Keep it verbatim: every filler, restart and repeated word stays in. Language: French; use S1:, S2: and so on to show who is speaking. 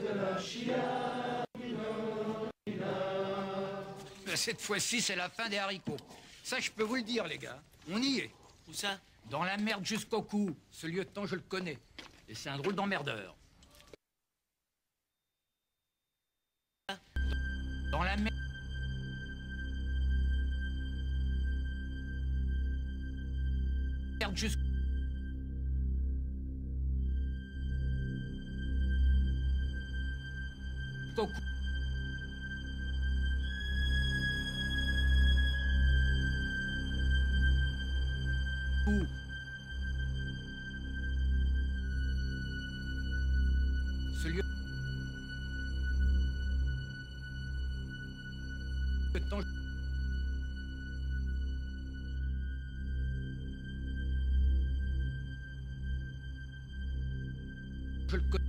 S1: Cette fois-ci, c'est la fin des haricots. Ça, je peux vous le dire, les gars. On y est.
S2: Où ça?
S1: Dans la merde jusqu'au cou. Ce lieutenant, je le connais. Et c'est un drôle d'emmerdeur. Dans la merde... jusqu'au cou. Ce lieu... le temps... je le connais.